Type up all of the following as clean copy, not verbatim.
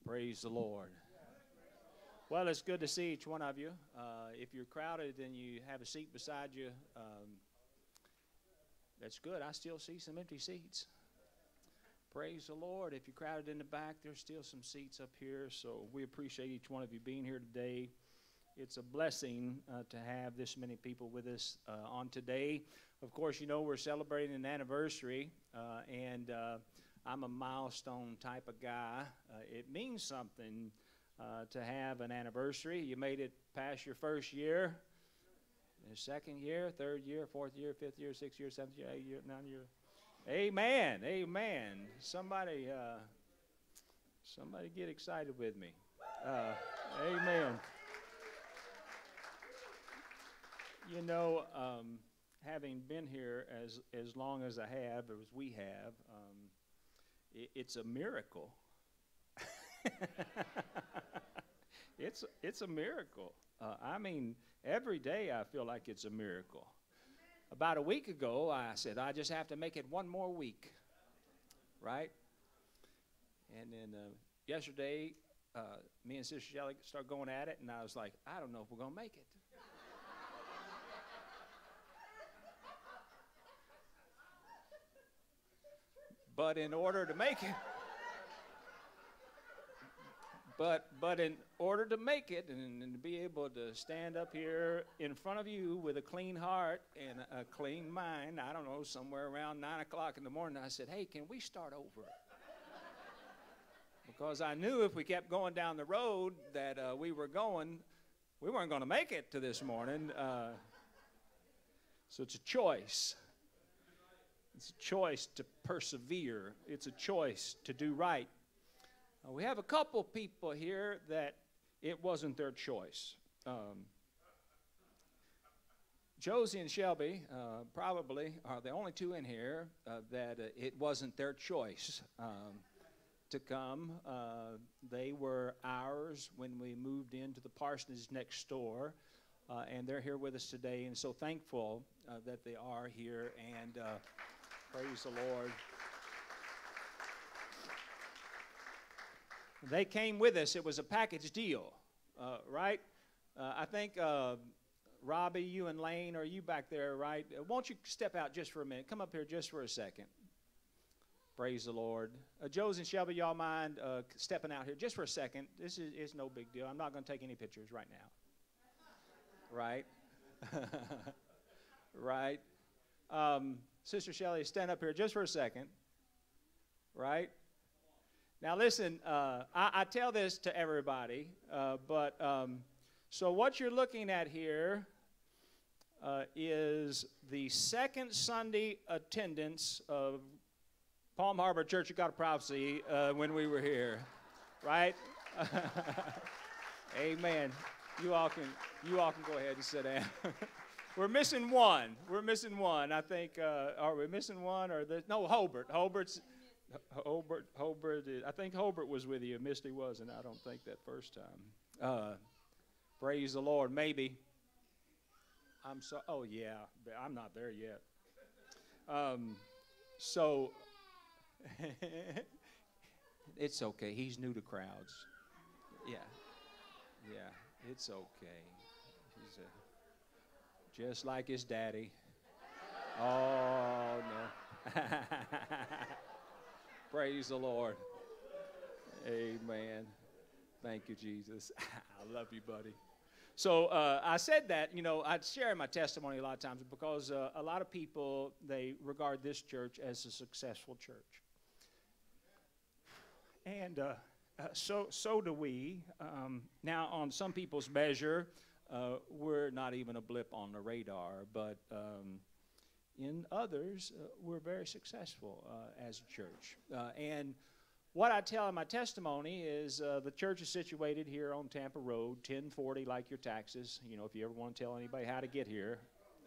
Praise the Lord. Well, it's good to see each one of you. If you're crowded and you have a seat beside you, that's good. I still see some empty seats. Praise the Lord. If you're crowded in the back, there's still some seats up here. So we appreciate each one of you being here today. It's a blessing to have this many people with us on today. Of course, you know we're celebrating an anniversary, and I'm a milestone type of guy. It means something to have an anniversary. You made it past your first year, the second year, third year, fourth year, fifth year, sixth year, seventh year, eighth year, ninth year. Amen, amen. Somebody get excited with me. Amen. You know, having been here as long as I have, or as we have, it's a miracle. It's a miracle. I mean, every day I feel like it's a miracle. About a week ago, I said, I just have to make it one more week, right? And then yesterday, me and Sister Shelley started going at it, and I was like, I don't know if we're going to make it. But in order to make it, but in order to make it and to be able to stand up here in front of you with a clean heart and a clean mind, I don't know, somewhere around 9 o'clock in the morning, I said, hey, can we start over? Because I knew if we kept going down the road that we weren't going to make it to this morning. So it's a choice. It's a choice to persevere. It's a choice to do right. We have a couple people here that it wasn't their choice. Josie and Shelby probably are the only two in here that it wasn't their choice to come. They were ours when we moved into the parsonage next door, and they're here with us today, and so thankful that they are here, and praise the Lord. They came with us. It was a package deal, right? I think, Robbie, you and Lane, are you back there, right? Won't you step out just for a minute? Come up here just for a second. Praise the Lord. Josie and Shelby, y'all mind stepping out here just for a second? This is no big deal. I'm not going to take any pictures right now. Right? Right? Sister Shelly, stand up here just for a second. Right? Now listen, I tell this to everybody, but so what you're looking at here is the second Sunday attendance of Palm Harbor Church of God of Prophecy when we were here, right? Amen. You all can go ahead and sit down. We're missing one. We're missing one. I think. Are we missing one? Or no? Hobart. Hobart. I think Hobart was with you. Misty wasn't. I don't think that first time. Praise the Lord. Maybe. I'm so. Oh yeah. I'm not there yet. So. It's okay. He's new to crowds. Yeah. Yeah. It's okay. He's just like his daddy. Oh no. Praise the Lord. Amen. Thank you, Jesus. I love you, buddy. So I said that, you know, I'd share my testimony a lot of times because a lot of people, they regard this church as a successful church. And so do we. Now, on some people's measure, we're not even a blip on the radar, but in others, we're very successful as a church. And what I tell in my testimony is the church is situated here on Tampa Road, 1040 like your taxes, you know, if you ever want to tell anybody how to get here.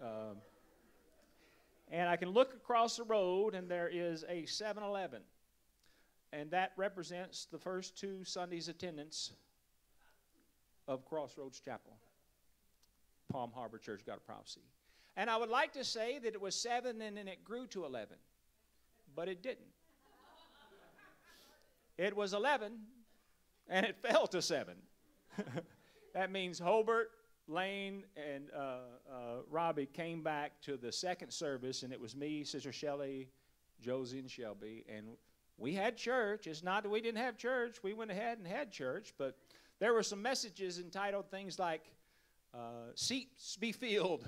And I can look across the road, and there is a 7-Eleven. And that represents the first 2 Sundays' attendance of Crossroads Chapel, Palm Harbor Church of God of Prophecy. And I would like to say that it was 7 and then it grew to 11, but it didn't. It was 11 and it fell to 7. That means Hobart, Lane, and Robbie came back to the second service, and it was me, Sister Shelley, Josie, and Shelby, and we had church. It's not that we didn't have church. We went ahead and had church, but there were some messages entitled things like, seats be filled.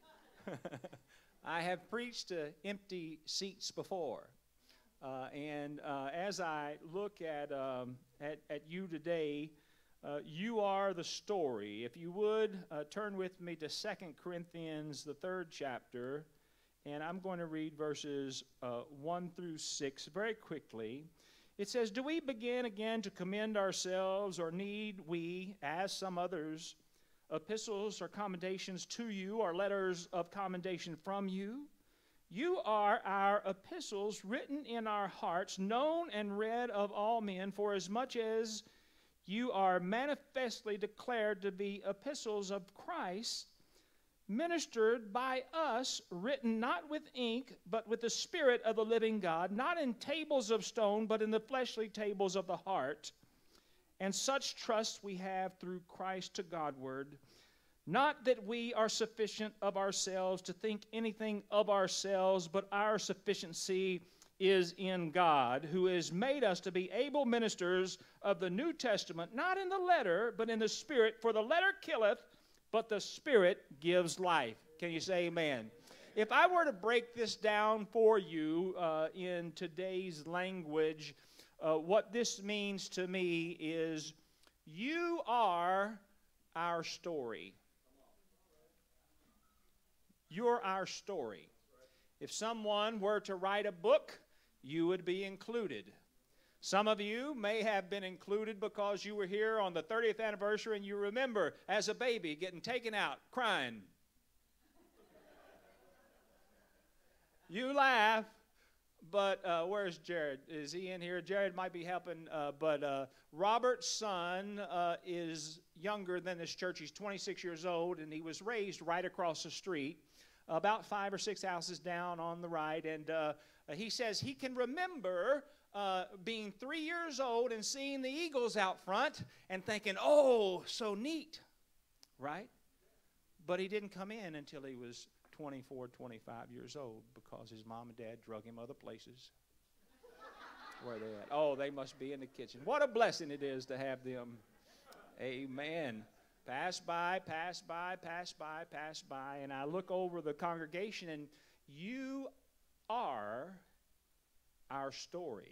I have preached to empty seats before. And as I look at you today, you are the story. If you would, turn with me to 2 Corinthians, the 3rd chapter, and I'm going to read verses 1 through 6 very quickly. It says, "Do we begin again to commend ourselves, or need we, as some others, epistles or commendations to you, or letters of commendation from you? You are our epistles, written in our hearts, known and read of all men, for as much as you are manifestly declared to be epistles of Christ, ministered by us, written not with ink, but with the Spirit of the living God, not in tables of stone, but in the fleshly tables of the heart. And such trust we have through Christ to Godward. Not that we are sufficient of ourselves to think anything of ourselves, but our sufficiency is in God, who has made us to be able ministers of the New Testament, not in the letter, but in the Spirit. For the letter killeth, but the Spirit gives life." Can you say amen? If I were to break this down for you in today's language, what this means to me is you are our story. You're our story. If someone were to write a book, you would be included. Some of you may have been included because you were here on the 30th anniversary and you remember as a baby getting taken out, crying. You laugh, but where's Jared? Is he in here? Jared might be helping, but Robert's son is younger than this church. He's 26 years old, and he was raised right across the street, about 5 or 6 houses down on the right, and he says he can remember being 3 years old and seeing the Eagles out front and thinking, oh, so neat, right? But he didn't come in until he was 24, 25 years old because his mom and dad drug him other places. Where are they at? Oh, they must be in the kitchen. What a blessing it is to have them. Amen. Pass by, pass by, pass by, pass by. And I look over the congregation, and you are our story.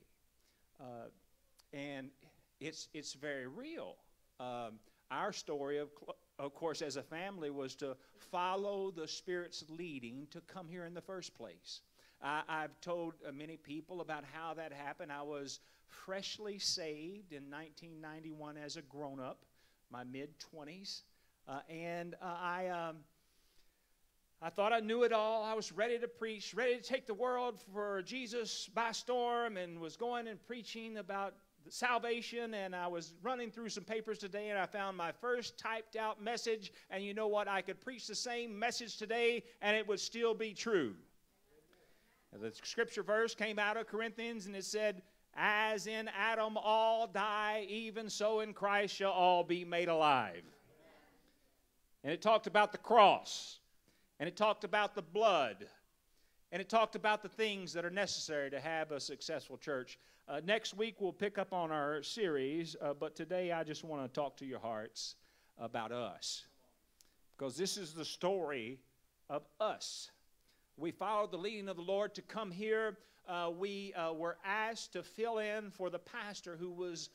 And it's very real. Our story, of course, as a family, was to follow the Spirit's leading to come here in the first place. I've told many people about how that happened. I was freshly saved in 1991 as a grown-up, my mid-20s, and I thought I knew it all. I was ready to preach, ready to take the world for Jesus by storm, and was going and preaching about salvation, and I was running through some papers today, and I found my first typed out message, and you know what? I could preach the same message today, and it would still be true. The scripture verse came out of Corinthians, and it said, "As in Adam all die, even so in Christ shall all be made alive." And it talked about the cross, and it talked about the blood, and it talked about the things that are necessary to have a successful church. Next week we'll pick up on our series, but today I just want to talk to your hearts about us, because this is the story of us. We followed the leading of the Lord to come here. We were asked to fill in for the pastor who was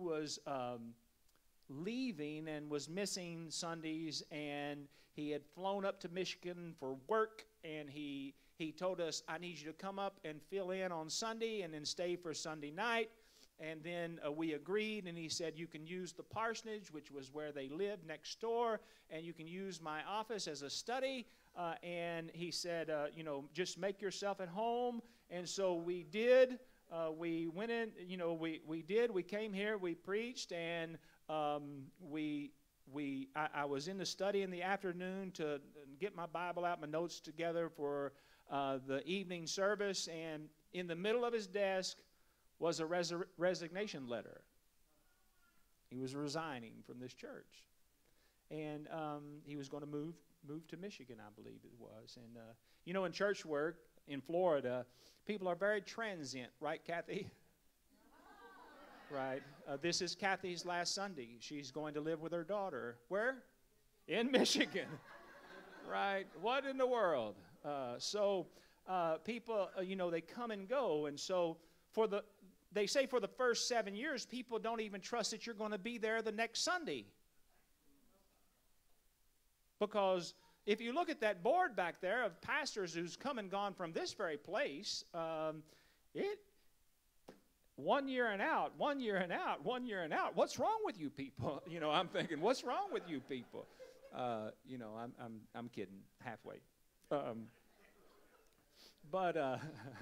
leaving and was missing Sundays, and he had flown up to Michigan for work, and he told us, "I need you to come up and fill in on Sunday and then stay for Sunday night." And then we agreed, and he said, "You can use the parsonage," which was where they lived next door, "and you can use my office as a study." And he said, just make yourself at home. And so we did. We went in, we did. We came here, we preached, and I was in the study in the afternoon to get my Bible out, my notes together for the evening service, and in the middle of his desk was a resignation letter. He was resigning from this church. And he was going to move to Michigan, I believe it was. And, you know, in church work in Florida, people are very transient, right, Kathy? Right. This is Kathy's last Sunday. She's going to live with her daughter. Where? In Michigan. Right. What in the world? People, you know, they come and go. And so they say for the first 7 years, people don't even trust that you're going to be there the next Sunday. Because if you look at that board back there of pastors who's come and gone from this very place, 1 year and out, 1 year and out, 1 year and out. What's wrong with you people? You know, I'm thinking, what's wrong with you people? You know, I'm kidding halfway. But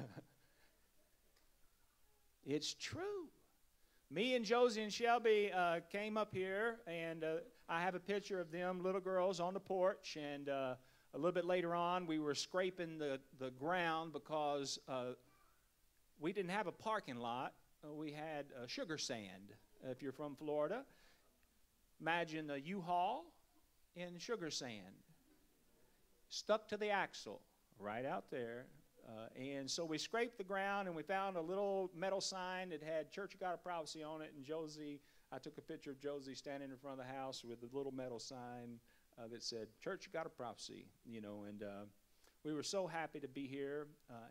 it's true. Me and Josie and Shelby came up here, and I have a picture of them, little girls, on the porch. And a little bit later on, we were scraping the ground because we didn't have a parking lot. We had sugar sand. If you're from Florida, imagine a U-Haul in sugar sand, stuck to the axle, right out there. And so we scraped the ground, and we found a little metal sign that had Church of God of Prophecy on it. And Josie, I took a picture of Josie standing in front of the house with a little metal sign that said Church of God of Prophecy, you know. And we were so happy to be here.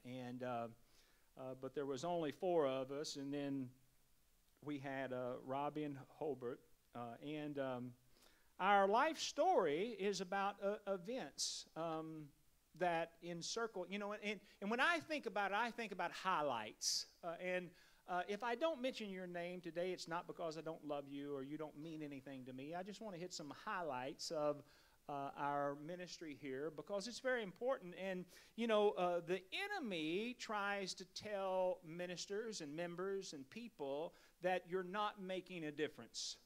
But there was only 4 of us, and then we had Robbie and Hobart. Our life story is about events that encircle, you know, and when I think about it, I think about highlights. If I don't mention your name today, it's not because I don't love you or you don't mean anything to me. I just want to hit some highlights of our ministry here because it's very important. And, you know, the enemy tries to tell ministers and members and people that you're not making a difference.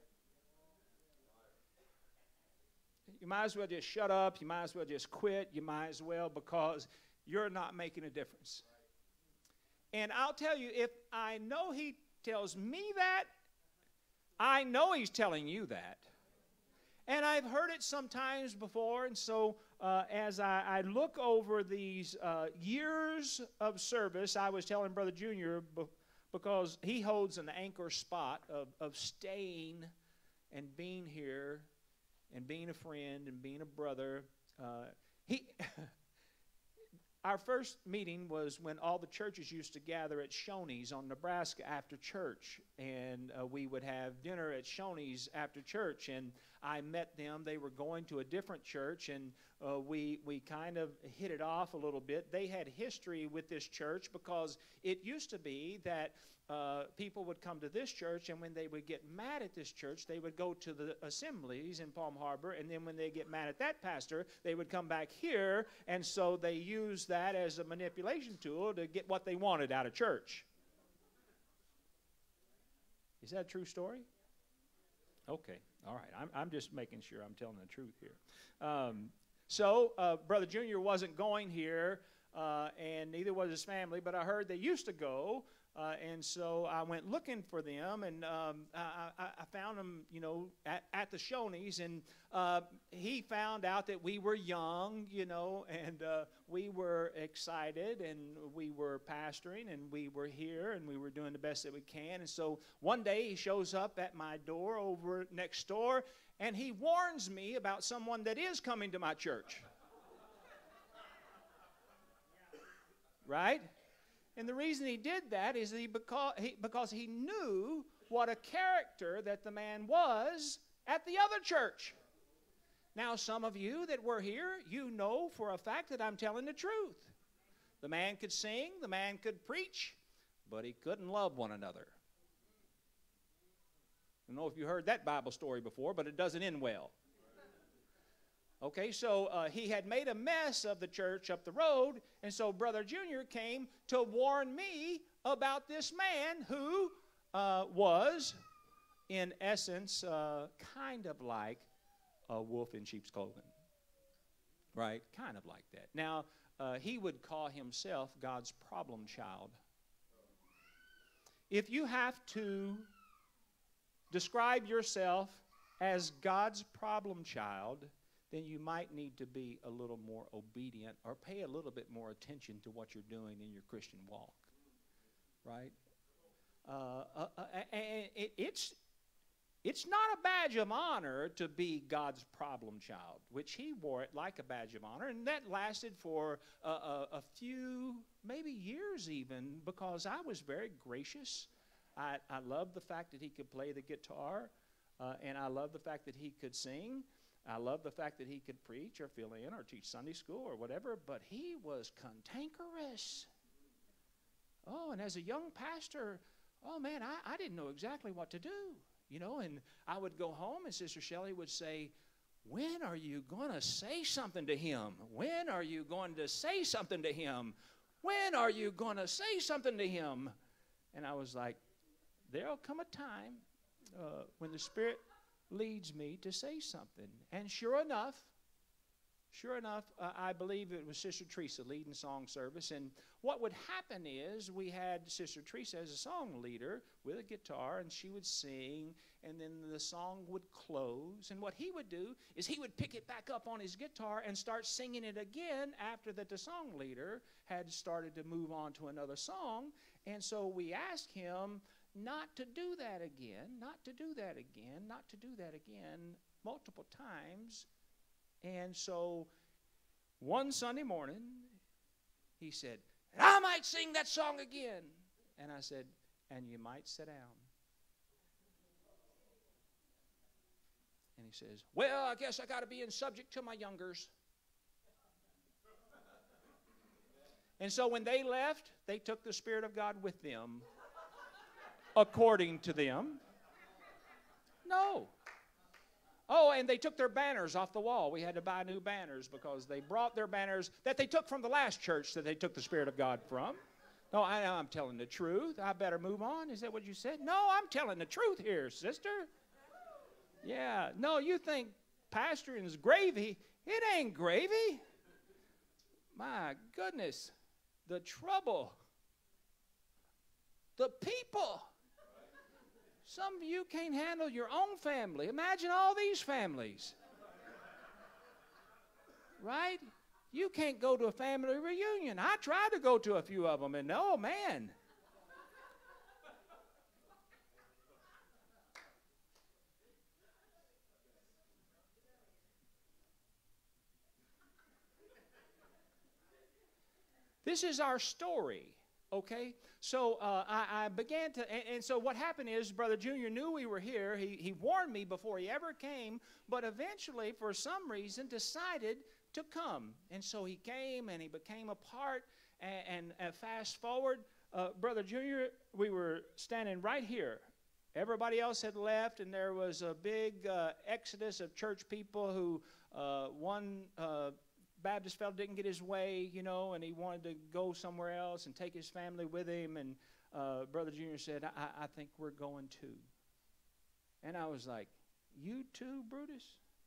You might as well just shut up. You might as well just quit. You might as well, because you're not making a difference. And I'll tell you, if I know he tells me that, I know he's telling you that. And I've heard it sometimes before. And so as I look over these years of service, I was telling Brother Junior, because he holds an anchor spot of staying and being here and being a friend and being a brother. Our first meeting was when all the churches used to gather at Shoney's on Nebraska after church. And we would have dinner at Shoney's after church. And I met them. They were going to a different church. And we kind of hit it off a little bit. They had history with this church because it used to be that people would come to this church, and when they would get mad at this church, they would go to the assemblies in Palm Harbor, and then when they get mad at that pastor, they would come back here, and so they used that as a manipulation tool to get what they wanted out of church. Is that a true story? Okay, all right. I'm just making sure I'm telling the truth here. So Brother Junior wasn't going here, and neither was his family, but I heard they used to go. And so I went looking for them, and I found them, you know, at the Shoney's, and he found out that we were young, you know, and we were excited, and we were pastoring, and we were here, and we were doing the best that we can. And so one day he shows up at my door over next door, and he warns me about someone that is coming to my church. Right? And the reason he did that is because he knew what a character that the man was at the other church. Now, some of you that were here, you know for a fact that I'm telling the truth. The man could sing, the man could preach, but he couldn't love one another. I don't know if you heard that Bible story before, but it doesn't end well. Okay, so he had made a mess of the church up the road, and so Brother Junior came to warn me about this man who was, in essence, kind of like a wolf in sheep's clothing. Right? Kind of like that. Now, he would call himself God's problem child. If you have to describe yourself as God's problem child, then you might need to be a little more obedient or pay a little bit more attention to what you're doing in your Christian walk. Right? And it's not a badge of honor to be God's problem child, which he wore it like a badge of honor. And that lasted for a few, maybe years even, because I was very gracious. I loved the fact that he could play the guitar, and I loved the fact that he could sing. I loved the fact that he could preach or fill in or teach Sunday school or whatever, but he was cantankerous. Oh, and as a young pastor, oh man, I didn't know exactly what to do. You know, and I would go home and Sister Shelley would say, when are you going to say something to him? When are you going to say something to him? When are you going to say something to him? And I was like, there'll come a time when the Spirit leads me to say something. And sure enough, I believe it was Sister Teresa leading song service. And what would happen is we had Sister Teresa as a song leader with a guitar, and she would sing, and then the song would close. And what he would do is he would pick it back up on his guitar and start singing it again after that the song leader had started to move on to another song. And so we asked him not to do that again, not to do that again, not to do that again, multiple times. And so one Sunday morning, he said, I might sing that song again. And I said, and you might sit down. And he says, well, I guess I got to be in subject to my youngers. And so when they left, they took the Spirit of God with them, according to them. No. Oh, and they took their banners off the wall. We had to buy new banners because they brought their banners that they took from the last church that they took the Spirit of God from. No, I'm telling the truth. I better move on. Is that what you said? No, I'm telling the truth here, sister. Yeah. No, you think pastoring is gravy. It ain't gravy. My goodness. The trouble. The people. Some of you can't handle your own family. Imagine all these families. Right? You can't go to a family reunion. I tried to go to a few of them, and oh, man. This is our story. Okay, so I began to, and so what happened is Brother Junior knew we were here. He warned me before he ever came, but eventually, for some reason, decided to come. And so he came, and he became a part, and fast forward, Brother Junior, we were standing right here. Everybody else had left, and there was a big exodus of church people who, one Baptist fellow didn't get his way, you know, and he wanted to go somewhere else and take his family with him. And Brother Junior said, I think we're going too. And I was like, you too, Brutus?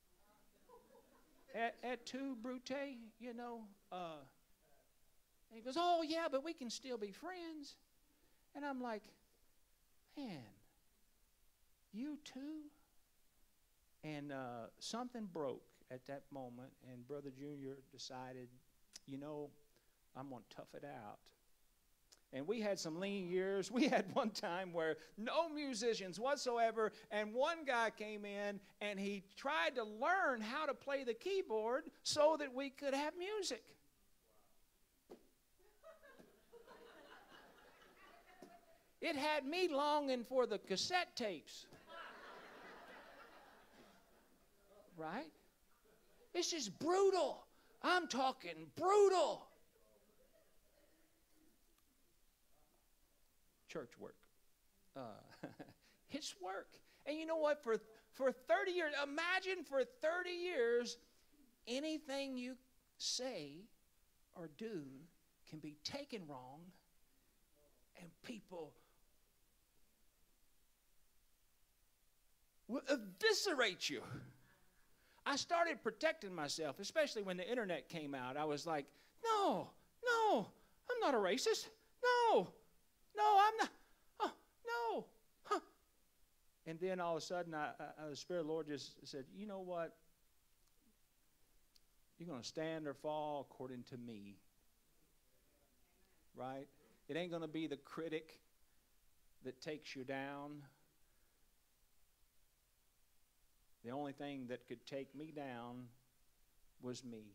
At two, Brute, you know? And he goes, oh, yeah, but we can still be friends. And I'm like, man, you too? And something broke at that moment, and Brother Junior decided, you know, I'm going to tough it out. And we had some lean years. We had one time where no musicians whatsoever, and one guy came in, and he tried to learn how to play the keyboard so that we could have music. It had me longing for the cassette tapes. Right? It's just brutal. I'm talking brutal. Church work. It's work. And you know what? For 30 years, imagine for 30 years, anything you say or do can be taken wrong, and people will eviscerate you. I started protecting myself, especially when the internet came out. I was like, no, I'm not a racist. No, I'm not. Oh, no. Huh. And then all of a sudden, the Spirit of the Lord just said, you know what? You're going to stand or fall according to me. Right? It ain't going to be the critic that takes you down. The only thing that could take me down was me.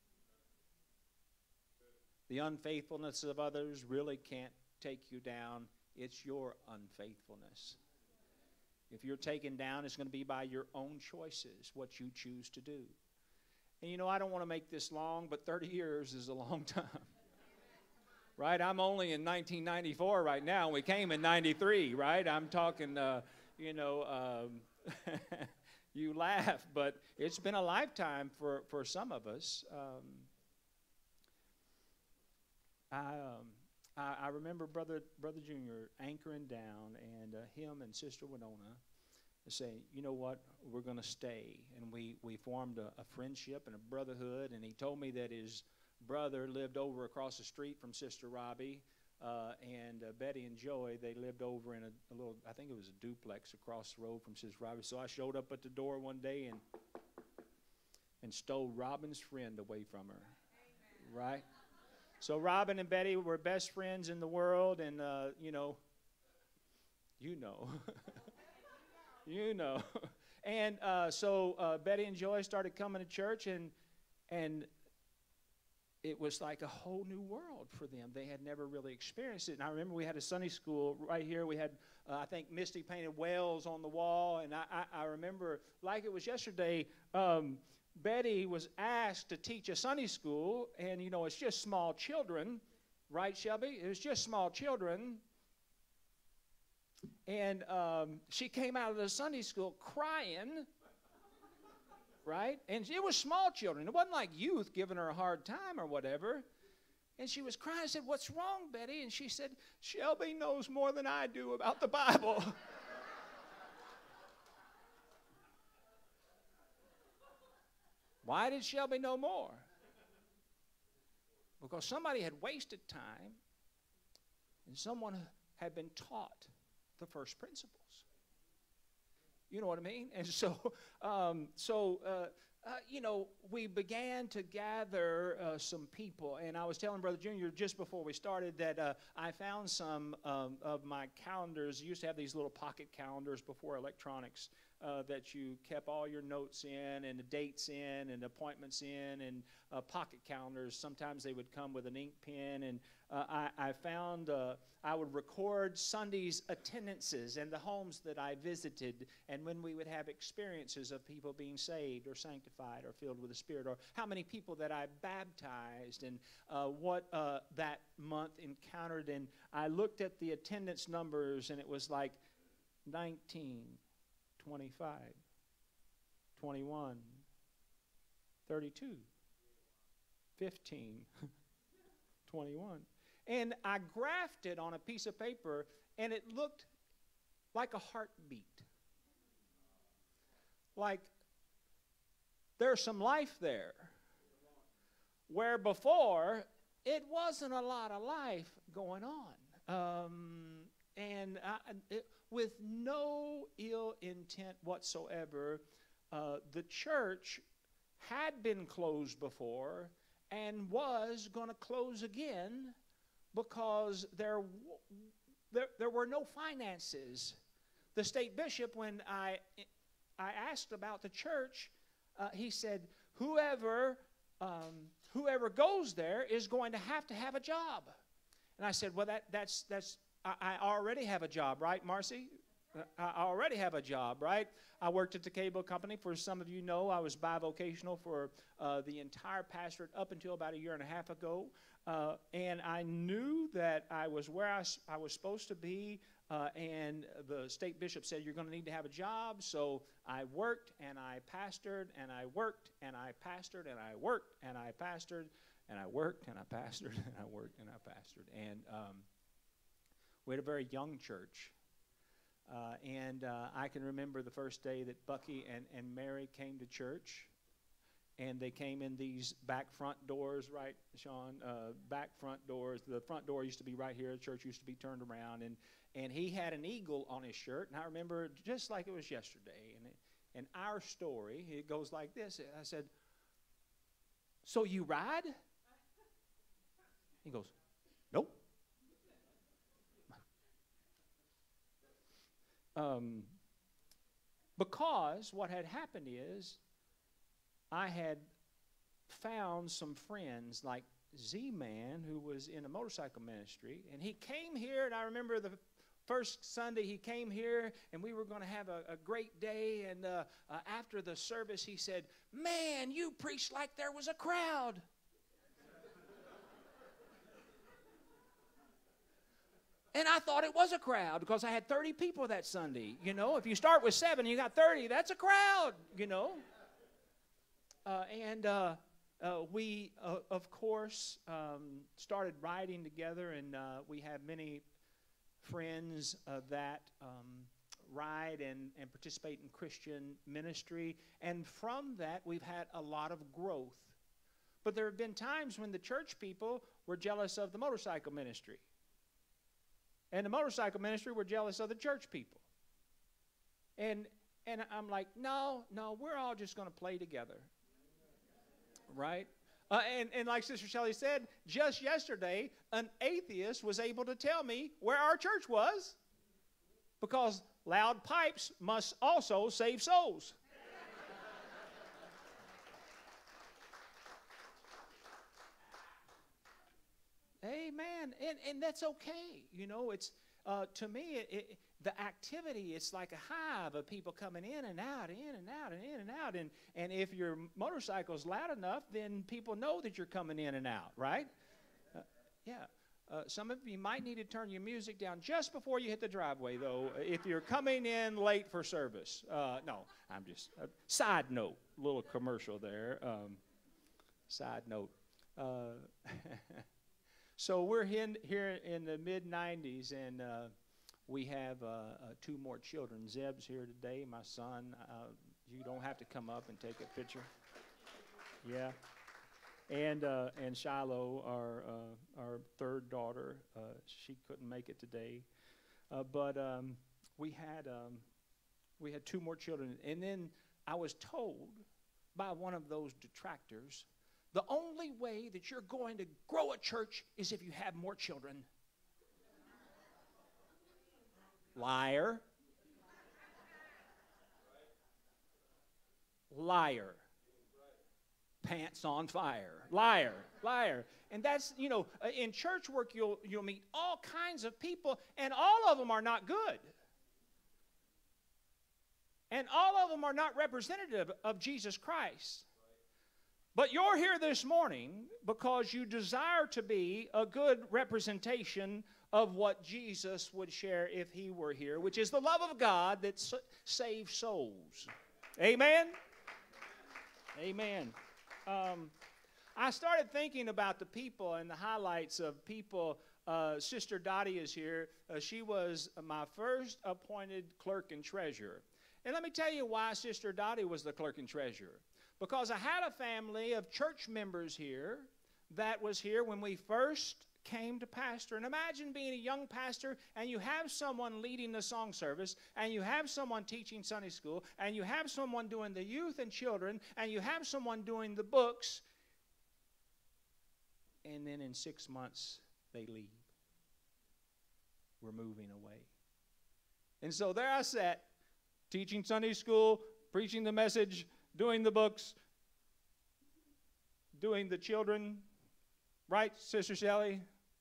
The unfaithfulness of others really can't take you down. It's your unfaithfulness. If you're taken down, it's going to be by your own choices, what you choose to do. And you know, I don't want to make this long, but 30 years is a long time. Right? I'm only in 1994 right now. We came in 93, right? I'm talking, you laugh, but it's been a lifetime for some of us. I remember Brother Junior anchoring down, and him and Sister Winona saying, you know what, we're going to stay. And we formed a friendship and a brotherhood, and he told me that his brother lived over across the street from Sister Robbie, and Betty and Joey, they lived over in a little, I think it was a duplex across the road from Sister Robbie. So I showed up at the door one day and stole Robin's friend away from her. Amen. Right? So Robin and Betty were best friends in the world, and you know. You know. And so Betty and Joy started coming to church, and it was like a whole new world for them. They had never really experienced it. And I remember we had a Sunday school right here. We had, I think, Misty painted whales on the wall. And I remember, like it was yesterday, Betty was asked to teach a Sunday school. And, you know, it's just small children. Right, Shelby? It was just small children. And she came out of the Sunday school crying. Right? And it was small children. It wasn't like youth giving her a hard time or whatever. And she was crying. I said, what's wrong, Betty? And she said, Shelby knows more than I do about the Bible. Why did Shelby know more? Because somebody had wasted time and someone had been taught the first principles. You know what I mean? And so, you know, we began to gather some people. And I was telling Brother Junior just before we started that I found some of my calendars. You used to have these little pocket calendars before electronics that you kept all your notes in and the dates in and appointments in, and pocket calendars. Sometimes they would come with an ink pen. And I found I would record Sunday's attendances and the homes that I visited, and when we would have experiences of people being saved or sanctified or filled with the Spirit, or how many people that I baptized, and what that month encountered. And I looked at the attendance numbers, and it was like 19, 25, 21, 32, 15, 21. And I graphed it on a piece of paper, and it looked like a heartbeat. Like there's some life there. Where before, it wasn't a lot of life going on. With no ill intent whatsoever, the church had been closed before and was going to close again, because there were no finances. The state bishop, when I asked about the church, he said, whoever goes there is going to have a job. And I said, well, I already have a job, right, Marcy? I already have a job, right? I worked at the cable company. For some of you know, I was bivocational for the entire pastorate up until about a year and a half ago. And I knew that I was where I was supposed to be, and the state bishop said, you're going to need to have a job. So I worked, and I pastored, and I worked, and I pastored, and I worked, and I pastored, and I worked, and I pastored, and I worked, and I pastored. And we had a very young church. And I can remember the first day that Bucky and Mary came to church. and they came in these back front doors, right, Sean? Back front doors. The front door used to be right here. The church used to be turned around, and he had an eagle on his shirt, and I remember just like it was yesterday. And our story, it goes like this. I said, "So you ride?" He goes, "Nope." Because what had happened is I had found some friends like Z-Man, who was in a motorcycle ministry, and he came here, and I remember the first Sunday he came here, and we were going to have a great day, and after the service he said, "Man, you preached like there was a crowd." And I thought it was a crowd because I had 30 people that Sunday. You know, if you start with 7 and you got 30, that's a crowd, you know. We, of course, started riding together, and we have many friends that ride and participate in Christian ministry. And from that, we've had a lot of growth. But there have been times when the church people were jealous of the motorcycle ministry. And the motorcycle ministry were jealous of the church people. And I'm like, no, we're all just going to play together. Right? And like Sister Shelley said, just yesterday, an atheist was able to tell me where our church was, because loud pipes must also save souls. Amen. And that's okay. You know, it's to me, the activity, it's like a hive of people coming in and out, in and out, and in and out. And if your motorcycle's loud enough, then people know that you're coming in and out, right? Yeah. Some of you might need to turn your music down just before you hit the driveway, though, if you're coming in late for service. No, I'm just, side note, little commercial there. Side note. So we're here in the mid-90s, and we have 2 more children. Zeb's here today, my son. You don't have to come up and take a picture. Yeah. And Shiloh, our third daughter, she couldn't make it today. But we had 2 more children. And then I was told by one of those detractors, the only way that you're going to grow a church is if you have more children. Liar. Liar. Pants on fire. Liar. Liar. And that's, you know, in church work you'll meet all kinds of people, and all of them are not good. And all of them are not representative of Jesus Christ. But you're here this morning because you desire to be a good representation of what Jesus would share if he were here, which is the love of God that saves souls. Amen? Amen. I started thinking about the people and the highlights of people. Sister Dottie is here. She was my first appointed clerk and treasurer. And let me tell you why Sister Dottie was the clerk and treasurer. Because I had a family of church members here that was here when we first came to pastor. And imagine being a young pastor, and you have someone leading the song service, and you have someone teaching Sunday school, and you have someone doing the youth and children, and you have someone doing the books, and then in 6 months they leave. We're moving away. And so there I sat, teaching Sunday school, preaching the message, doing the books, doing the children, right, Sister Shelley?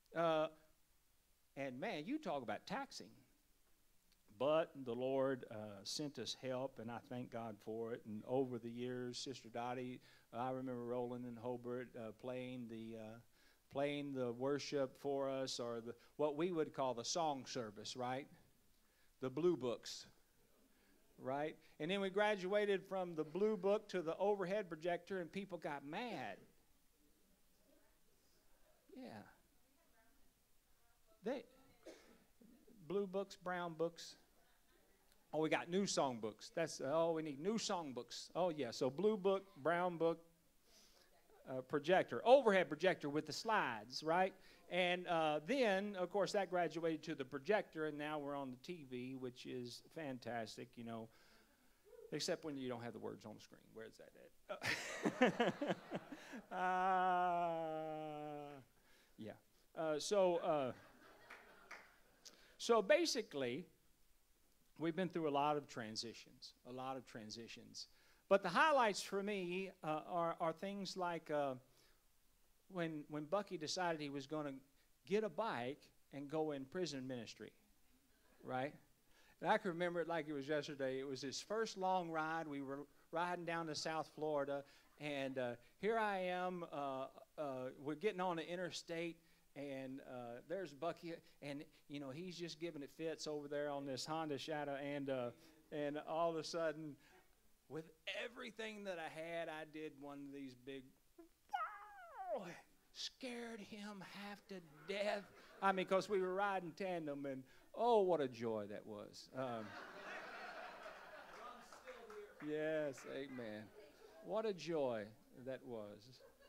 And man, you talk about taxing. But the Lord sent us help, and I thank God for it. And over the years, Sister Dottie, I remember Roland and Hobart playing the worship for us, or what we would call the song service, right? The blue books. Right? And then we graduated from the blue book to the overhead projector, and people got mad. Yeah. Blue books, brown books. Oh, we got new song books. We need new song books. Oh, yeah. So blue book, brown book, overhead projector with the slides, right? And then, of course, that graduated to the projector, and now we're on the TV, which is fantastic, you know, except when you don't have the words on the screen. Where's that at? Yeah. So basically, we've been through a lot of transitions. But the highlights for me are things like when Bucky decided he was going to get a bike and go in prison ministry, right? And I can remember it like it was yesterday. It was his first long ride. We were riding down to South Florida, and here I am. We're getting on the interstate, and there's Bucky, and you know he's just giving it fits over there on this Honda Shadow, and all of a sudden, with everything that I had, I did one of these big, wow, scared him half to death. I mean, because we were riding tandem, and oh, what a joy that was. Yes, amen. What a joy that was.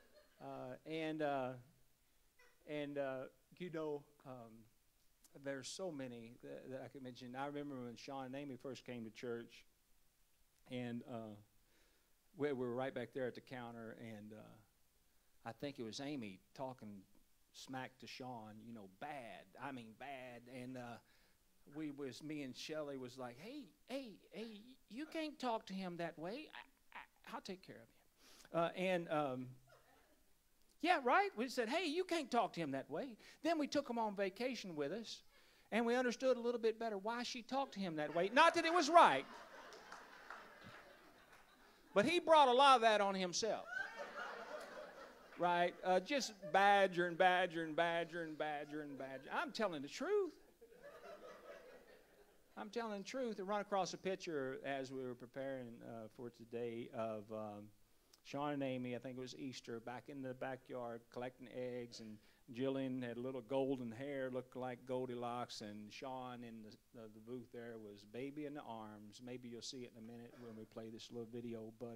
You know, there's so many that I could mention. I remember when Sean and Amy first came to church, and we were right back there at the counter, and I think it was Amy talking smack to Sean, you know, bad. I mean, bad. And me and Shelley was like, hey, you can't talk to him that way. I'll take care of you. Yeah, right? We said, hey, you can't talk to him that way. Then we took him on vacation with us, and we understood a little bit better why she talked to him that way. Not that it was right, but he brought a lot of that on himself. Right? Just badger and badger and badger and badger and badger. I'm telling the truth. I'm telling the truth. I run across a picture as we were preparing for today of Sean and Amy. I think it was Easter, back in the backyard collecting eggs, and Jillian had a little golden hair, looked like Goldilocks, and Sean in the booth there was baby in the arms. Maybe you'll see it in a minute when we play this little video. But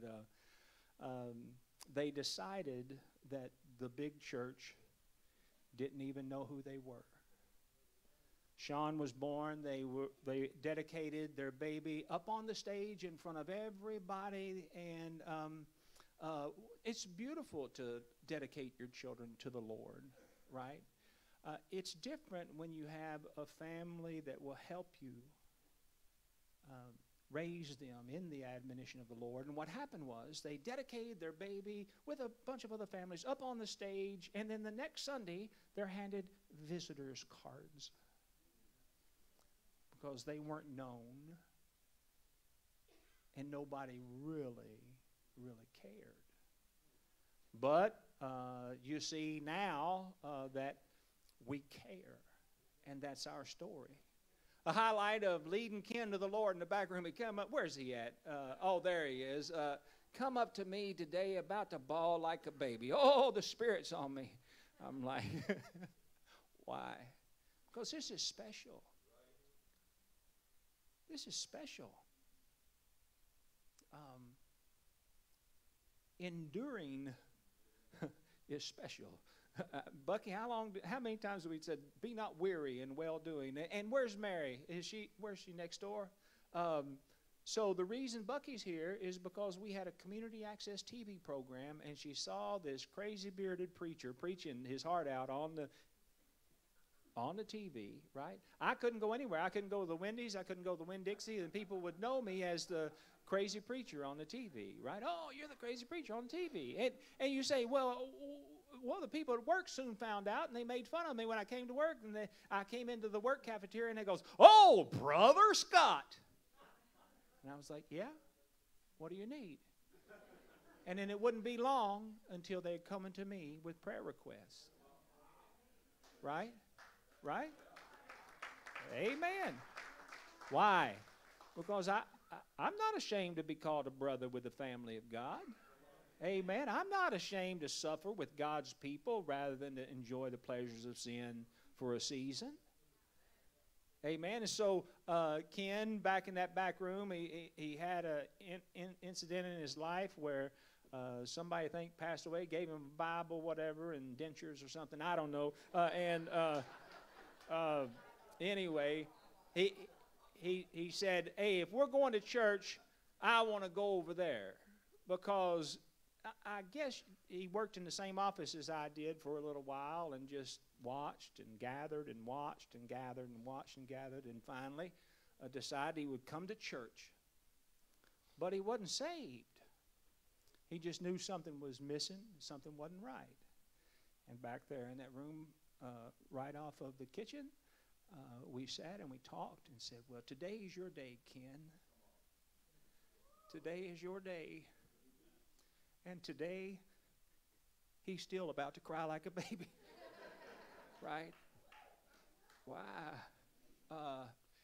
they decided that the big church didn't even know who they were. Sean was born. They dedicated their baby up on the stage in front of everybody, and it's beautiful to dedicate your children to the Lord, right? It's different when you have a family that will help you raise them in the admonition of the Lord. And what happened was they dedicated their baby with a bunch of other families up on the stage, and then the next Sunday they're handed visitors cards because they weren't known and nobody really cared. But you see now that we care, and that's our story. A highlight of leading Ken to the Lord in the back room. He come up. Where's he at? Oh, there he is. Come up to me today about to bawl like a baby. Oh, the Spirit's on me. I'm like, why? Because this is special. This is special. Enduring is special. Bucky, how many times have we said, be not weary in well-doing? And where's Mary? Where's she next door? So the reason Bucky's here is because we had a community access TV program, and she saw this crazy bearded preacher preaching his heart out on the TV, right? I couldn't go anywhere. I couldn't go to the Wendy's. I couldn't go to the Winn-Dixie, and people would know me as the crazy preacher on the TV, right? Oh, you're the crazy preacher on TV. And you say, well, the people at work soon found out, and they made fun of me when I came to work. And I came into the work cafeteria, and they goes, oh, Brother Scott. And I was like, yeah, what do you need? And then it wouldn't be long until they'd come into me with prayer requests. Right? Right? Amen. Why? Because I'm not ashamed to be called a brother with the family of God. Amen. I'm not ashamed to suffer with God's people rather than to enjoy the pleasures of sin for a season. Amen. And so Ken, back in that back room, he had an incident in his life where somebody I think passed away, gave him a Bible, whatever, and dentures or something. I don't know. Anyway, he said, hey, if we're going to church, I want to go over there, because I guess he worked in the same office as I did for a little while and just watched and gathered and watched and gathered and watched and gathered, and finally decided he would come to church. But he wasn't saved. He just knew something was missing, something wasn't right. And back there in that room right off of the kitchen, we sat and we talked and said, well, today is your day, Ken. Today is your day. And today, he's still about to cry like a baby. Right? Wow.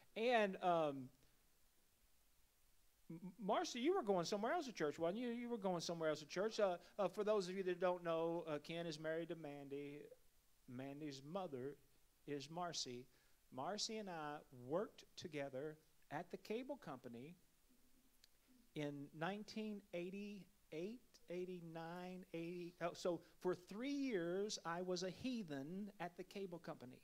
Marcy, you were going somewhere else at church, wasn't you? You were going somewhere else at church. For those of you that don't know, Ken is married to Mandy. Mandy's mother is Marcy. Marcy and I worked together at the cable company in 1988, 89, 80. So for 3 years, I was a heathen at the cable company.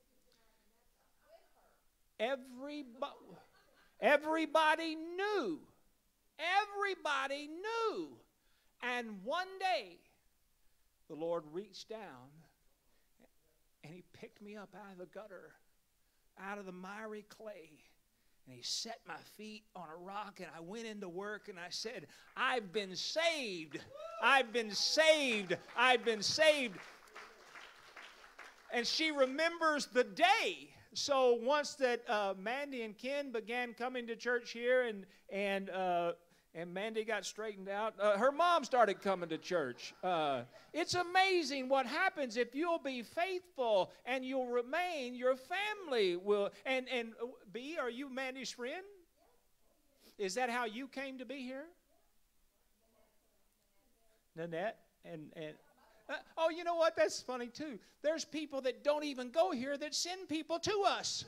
Everybody knew. Everybody knew. And one day, the Lord reached down and he picked me up out of the gutter, out of the miry clay. And he set my feet on a rock, and I went into work, and I said, I've been saved. I've been saved. I've been saved. And she remembers the day. So once that Mandy and Ken began coming to church here, and Mandy got straightened out, her mom started coming to church. It's amazing what happens if you'll be faithful and you'll remain. Your family will. And B, are you Mandy's friend? Is that how you came to be here? Nanette and oh, you know what? That's funny too. There's people that don't even go here that send people to us.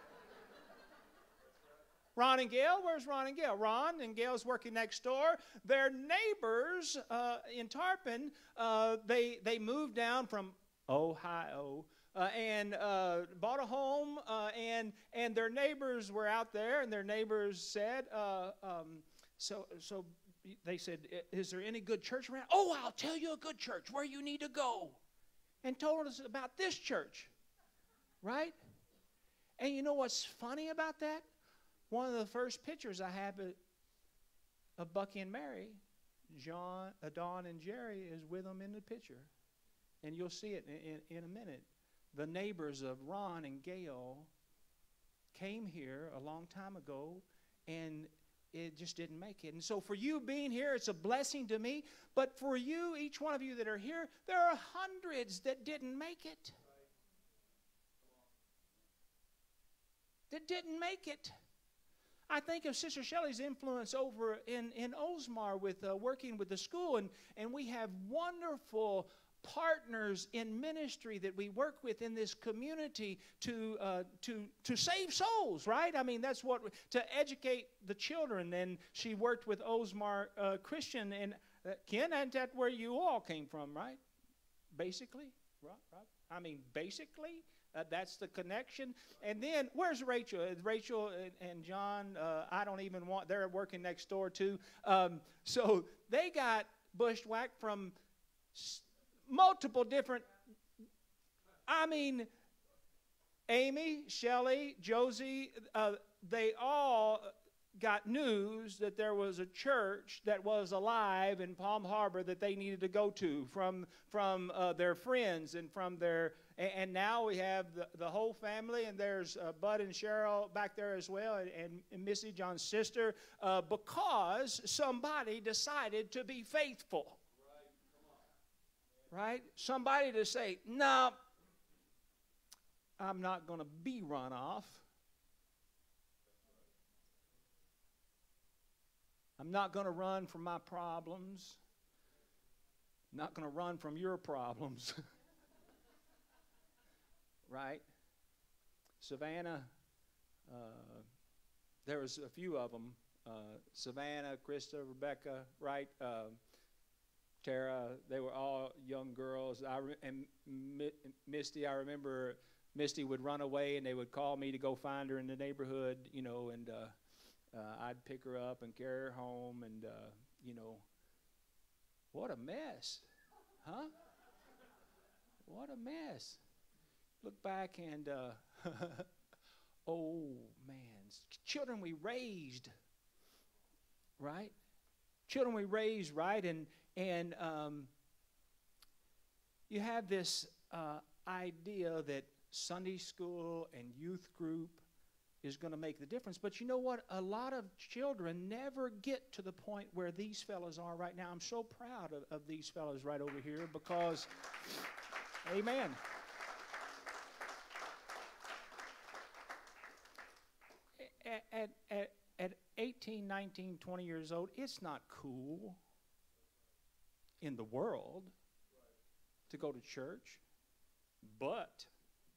Ron and Gail, where's Ron and Gail? Ron and Gail's working next door. Their neighbors in Tarpon, they moved down from Ohio and bought a home, and their neighbors were out there, and their neighbors said, so they said, is there any good church around? Oh, I'll tell you a good church where you need to go. And told us about this church, right? And you know what's funny about that? One of the first pictures I have of Bucky and Mary, Don and Jerry is with them in the picture. And you'll see it in a minute. The neighbors of Ron and Gail came here a long time ago, and it just didn't make it. And so for you being here, it's a blessing to me. But for you, each one of you that are here, there are hundreds that didn't make it. That didn't make it. I think of Sister Shelley's influence over in Oldsmar with working with the school, and we have wonderful partners in ministry that we work with in this community to save souls, right? I mean, that's what, to educate the children. And she worked with Oldsmar Christian, and Ken, isn't that where you all came from, right? Basically, right? I mean, basically. That's the connection. And then, where's Rachel? Rachel and John, I don't even want, they're working next door too. So they got bushwhacked from multiple different, I mean, Amy, Shelley, Josie, they all got news that there was a church that was alive in Palm Harbor that they needed to go to from their friends and from their, and now we have the whole family, and there's Bud and Cheryl back there as well, and Missy, John's sister, because somebody decided to be faithful. Right? Somebody to say, no, I'm not going to be run off. I'm not going to run from my problems. I'm not going to run from your problems. Right? Savannah, there was a few of them. Savannah, Krista, Rebecca, right? Tara, they were all young girls. And Misty, I remember Misty would run away, and they would call me to go find her in the neighborhood, and I'd pick her up and carry her home, and, what a mess, huh? What a mess. Look back and, oh, man, children we raised, right? Children we raised, right? And you have this idea that Sunday school and youth group is going to make the difference. But you know what? A lot of children never get to the point where these fellas are right now. I'm so proud of these fellas right over here because, amen. At 18, 19, 20 years old, it's not cool in the world to go to church. But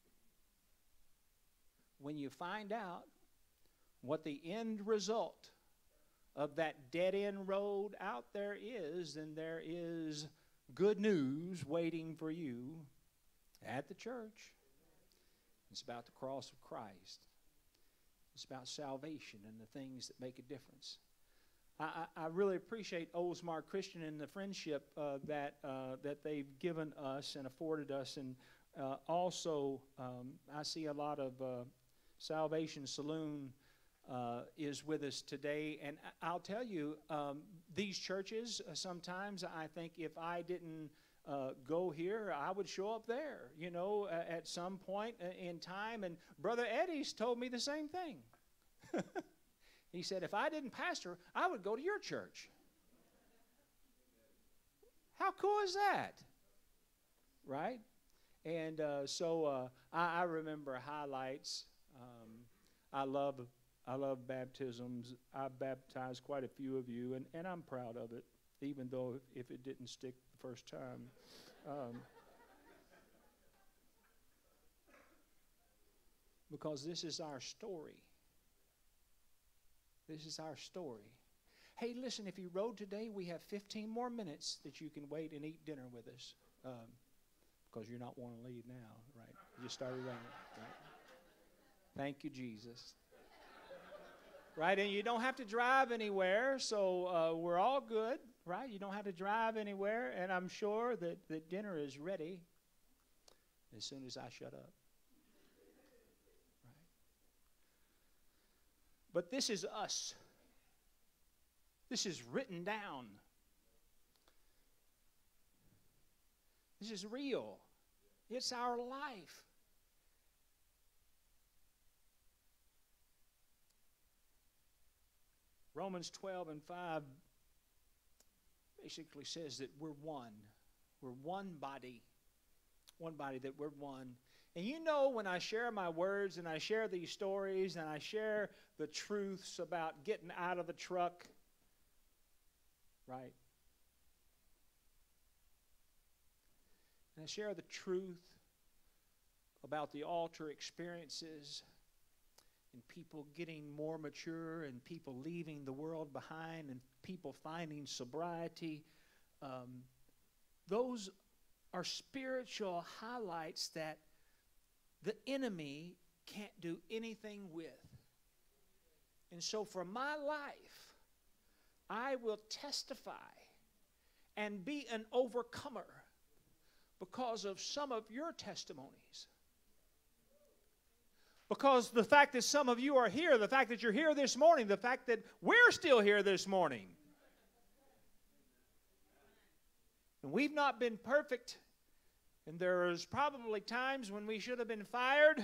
when you find out what the end result of that dead-end road out there is, then there is good news waiting for you at the church. It's about the cross of Christ. It's about salvation and the things that make a difference. I really appreciate Oldsmar Christian and the friendship that they've given us and afforded us. And also, I see a lot of Salvation Saloon is with us today. And I'll tell you, these churches, sometimes I think if I didn't go here, I would show up there, at some point in time. And Brother Eddie's told me the same thing. He said, if I didn't pastor, I would go to your church. How cool is that? Right? And so I remember highlights. I love baptisms. I baptized quite a few of you, and I'm proud of it, even though if it didn't stick the first time. Because this is our story. This is our story. Hey, listen, if you rode today, we have 15 more minutes that you can wait and eat dinner with us. Because you're not wanting to leave now, right? You just started running, right? Thank you, Jesus. Right, and you don't have to drive anywhere, so we're all good, right? You don't have to drive anywhere, and I'm sure that dinner is ready as soon as I shut up. But this is us. This is written down. This is real. It's our life. Romans 12:5 basically says that we're one. We're one body. One body, that we're one. And when I share my words and I share these stories and I share the truths about getting out of the truck, right? And I share the truth about the altar experiences and people getting more mature and people leaving the world behind and people finding sobriety. Those are spiritual highlights that the enemy can't do anything with. And so for my life, I will testify and be an overcomer because of some of your testimonies. Because the fact that some of you are here, the fact that you're here this morning, the fact that we're still here this morning. And we've not been perfect. And there's probably times when we should have been fired.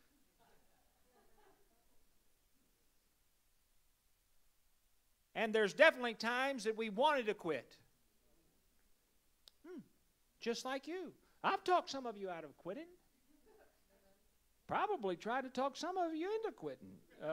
And there's definitely times that we wanted to quit. Just like you. I've talked some of you out of quitting. Probably tried to talk some of you into quitting.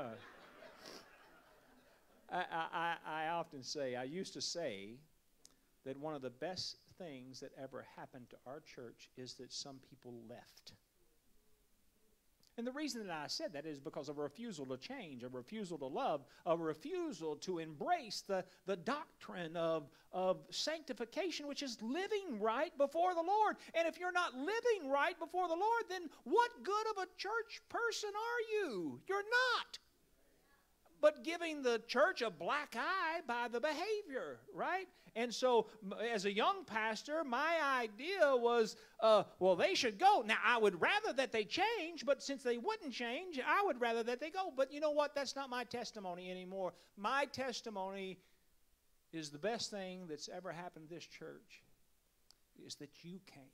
I used to say that one of the best things that ever happened to our church is that some people left. And the reason that I said that is because of a refusal to change, a refusal to love, a refusal to embrace the doctrine of sanctification, which is living right before the Lord. And if you're not living right before the Lord, then what good of a church person are you? You're not. But giving the church a black eye by the behavior, right? And so as a young pastor, my idea was, well, they should go. Now, I would rather that they change, but since they wouldn't change, I would rather that they go. But you know what? That's not my testimony anymore. My testimony is the best thing that's ever happened to this church is that you came.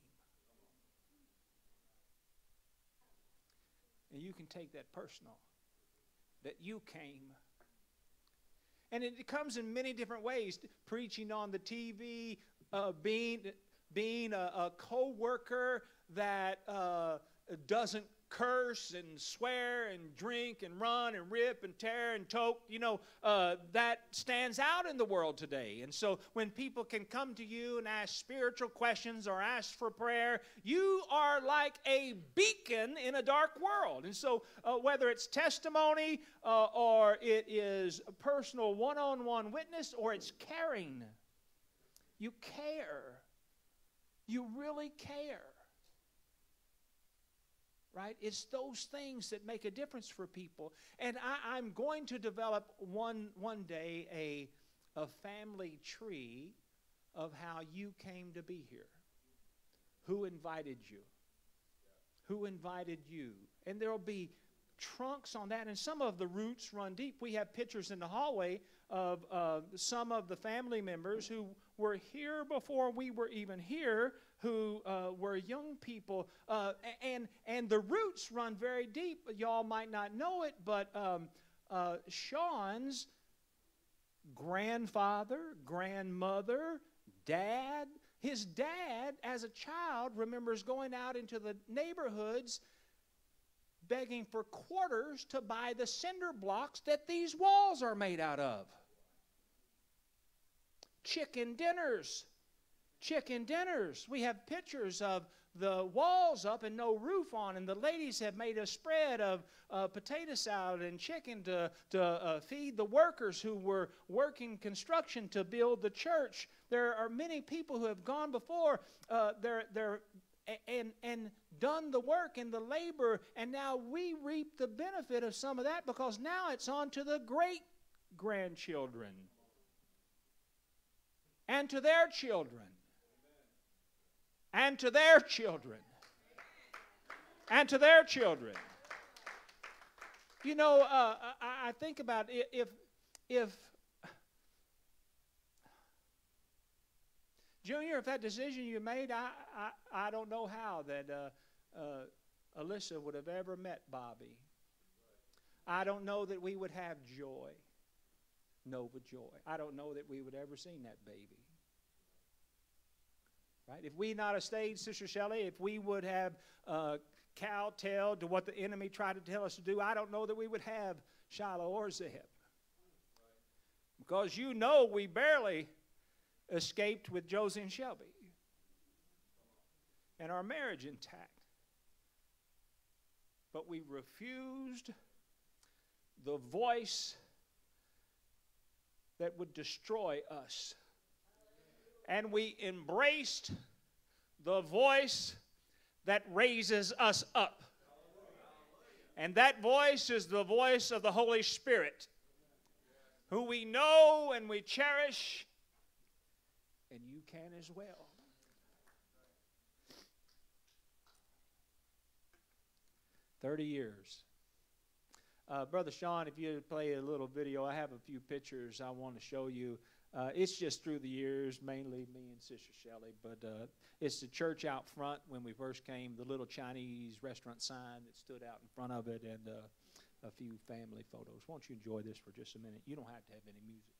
And you can take that personal. That you came. And it comes in many different ways. Preaching on the TV, being a co-worker that doesn't curse and swear and drink and run and rip and tear and toke, that stands out in the world today. And so when people can come to you and ask spiritual questions or ask for prayer, you are like a beacon in a dark world. And so whether it's testimony or it is a personal one-on-one witness or it's caring, you care. You really care. Right? It's those things that make a difference for people. And I'm going to develop one day a family tree of how you came to be here. Who invited you? Who invited you? And there will be trunks on that, and some of the roots run deep. We have pictures in the hallway of some of the family members who were here before we were even here, who were young people, and the roots run very deep. Y'all might not know it, but Sean's grandfather, grandmother, dad, his dad as a child remembers going out into the neighborhoods begging for quarters to buy the cinder blocks that these walls are made out of. Chicken dinners. We have pictures of the walls up and no roof on, and the ladies have made a spread of potato salad and chicken to feed the workers who were working construction to build the church. There are many people who have gone before and done the work and the labor, and now we reap the benefit of some of that because now it's on to the great-grandchildren and to their children. And to their children. And to their children. I think about if Junior, if that decision you made, I don't know how that Alyssa would have ever met Bobby. I don't know that we would have joy, Nova joy. I don't know that we would ever seen that baby. Right? If we not have stayed, Sister Shelley, if we would have kowtowed to what the enemy tried to tell us to do, I don't know that we would have Shiloh or Zeb. Because we barely escaped with Josie and Shelby. And our marriage intact. But we refused the voice that would destroy us. And we embraced the voice that raises us up. And that voice is the voice of the Holy Spirit, who we know and we cherish, and you can as well. "30 years. Brother Sean, if you play a little video, I have a few pictures I want to show you. It's just through the years, mainly me and Sister Shelley, but it's the church out front when we first came, the little Chinese restaurant sign that stood out in front of it, and a few family photos. Won't you enjoy this for just a minute? You don't have to have any music.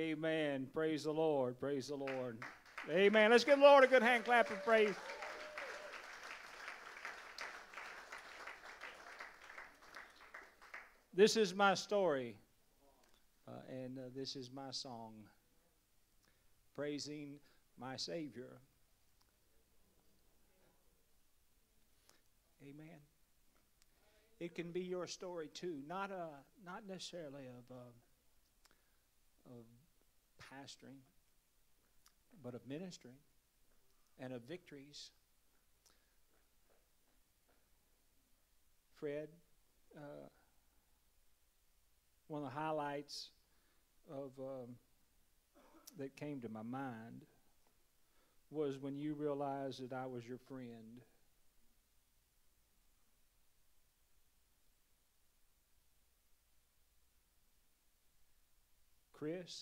Amen. Praise the Lord. Praise the Lord. Amen. Let's give the Lord a good hand clap of praise. This is my story, and this is my song, praising my Savior. Amen. It can be your story too, not necessarily of pastoring, but of ministry and of victories. Fred, one of the highlights of that came to my mind was when you realized that I was your friend. Chris,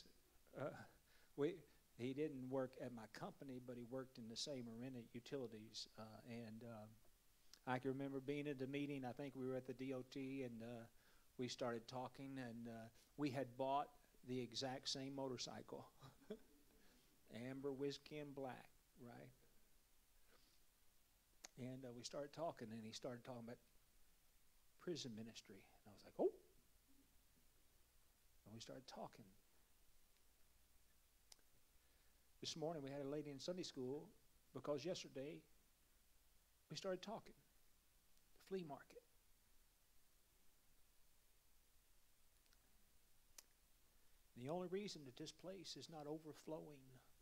he didn't work at my company, but he worked in the same arena, utilities. And I can remember being at the meeting. I think we were at the DOT, and we started talking, and we had bought the exact same motorcycle, amber, whiskey, and black, right? And we started talking, and he started talking about prison ministry. And I was like, oh. And we started talking. This morning we had a lady in Sunday school because yesterday we started talking. The flea market. The only reason that this place is not overflowing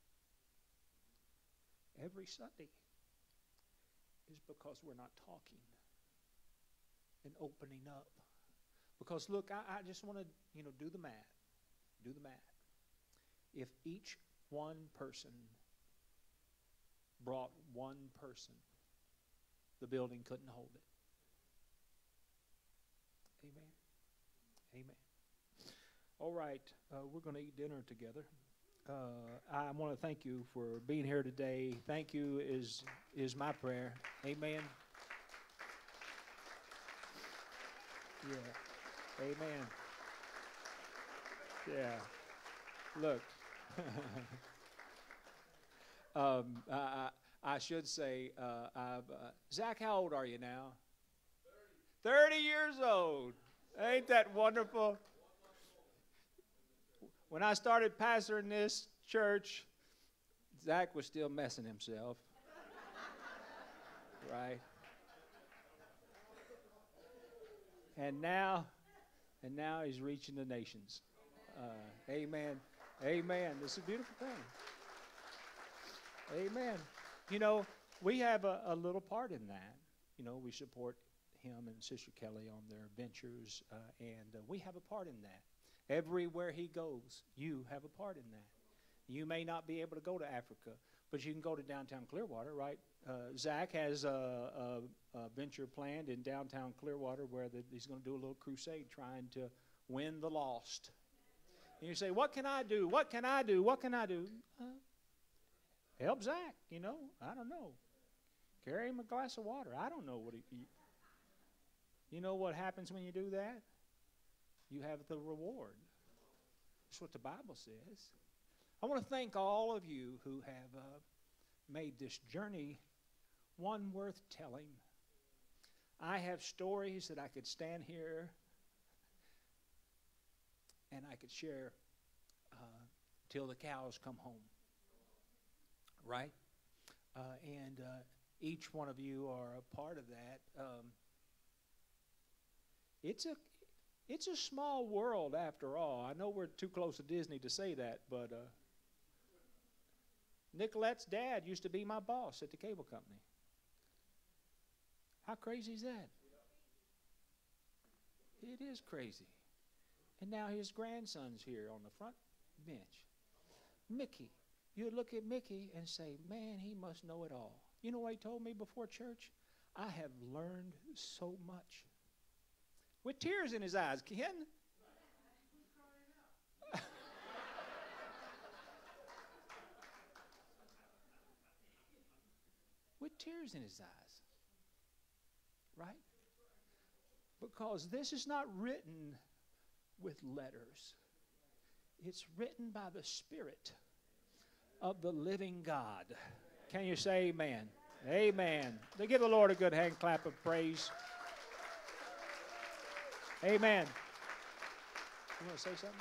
every Sunday is because we're not talking and opening up. Because look, I just want to, do the math. Do the math. If each one person brought one person, the building couldn't hold it. Amen. Amen. All right, we're going to eat dinner together. I want to thank you for being here today. Thank you is my prayer. Amen. Yeah. Amen. Yeah. Look. I should say, Zach, how old are you now? 30 years old. Ain't that wonderful? When I started pastoring this church, Zach was still messing himself. Right? And now he's reaching the nations. Amen. Amen. This is a beautiful thing. Amen. We have a little part in that. We support him and Sister Kelly on their ventures, and we have a part in that. Everywhere he goes, you have a part in that. You may not be able to go to Africa, but you can go to downtown Clearwater, right? Zach has a venture planned in downtown Clearwater where he's going to do a little crusade trying to win the lost. And you say, what can I do? What can I do? What can I do? Help Zach, I don't know. Carry him a glass of water. I don't know what you know what happens when you do that? You have the reward. That's what the Bible says. I want to thank all of you who have made this journey one worth telling. I have stories that I could stand here and I could share till the cows come home. Right? And each one of you are a part of that. It's a small world after all. I know we're too close to Disney to say that, but Nicolette's dad used to be my boss at the cable company. How crazy is that? It is crazy. And now his grandson's here on the front bench. Mickey. You look at Mickey and say, man, he must know it all. You know what he told me before church? I have learned so much. With tears in his eyes. Ken? With tears in his eyes. Right? Because this is not written with letters. It's written by the Spirit of the living God. Can you say amen? Amen. They give the Lord a good hand clap of praise. Amen. You want to say something?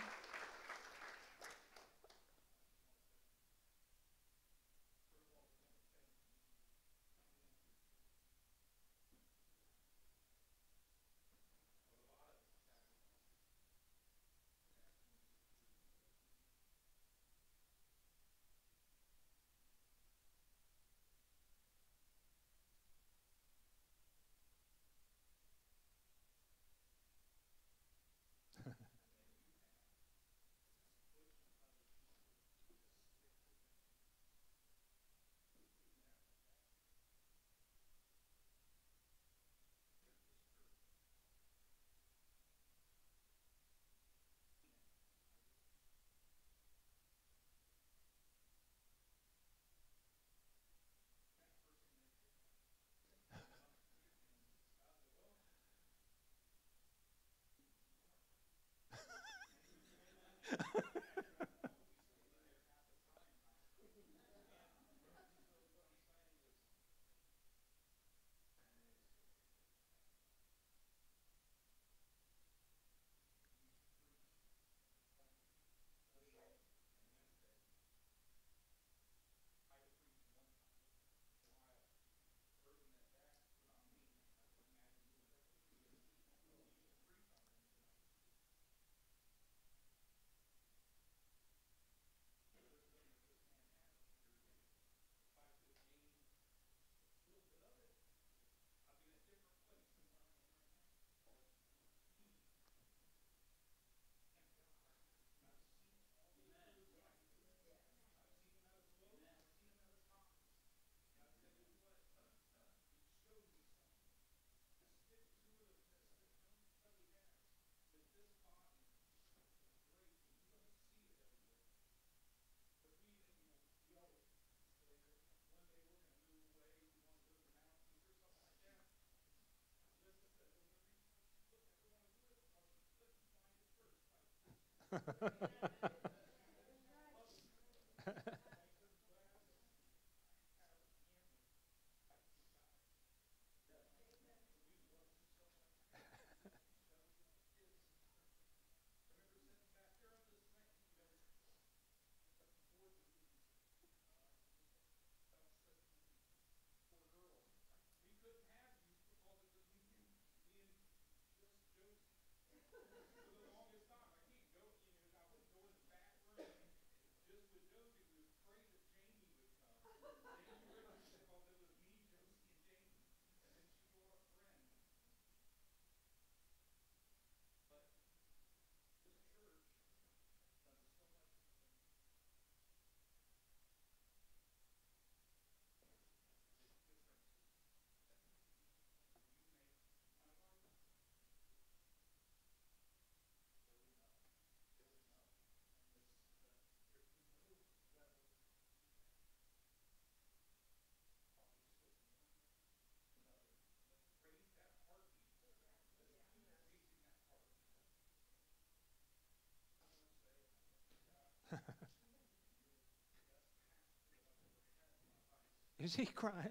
Is he crying?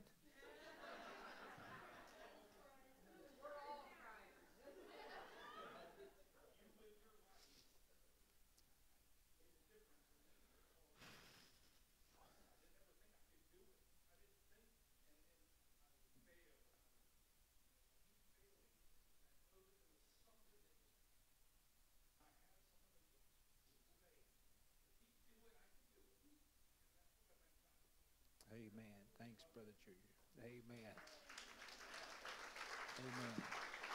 Amen. Thanks, Brother Junior. Amen. Amen.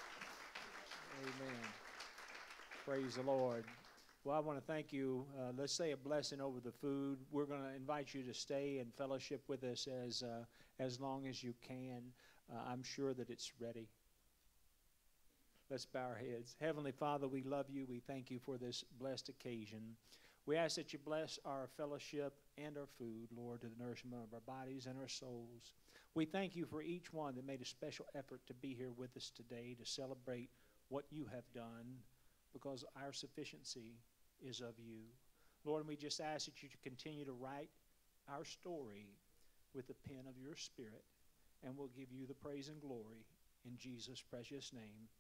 Amen. Praise the Lord. Well, I want to thank you. Let's say a blessing over the food. We're going to invite you to stay and fellowship with us as long as you can. I'm sure that it's ready. Let's bow our heads. Heavenly Father, we love you. We thank you for this blessed occasion. We ask that you bless our fellowship and our food, Lord, to the nourishment of our bodies and our souls. We thank you for each one that made a special effort to be here with us today to celebrate what you have done, because our sufficiency is of you. Lord, and we just ask that you continue to write our story with the pen of your Spirit, and we'll give you the praise and glory in Jesus' precious name.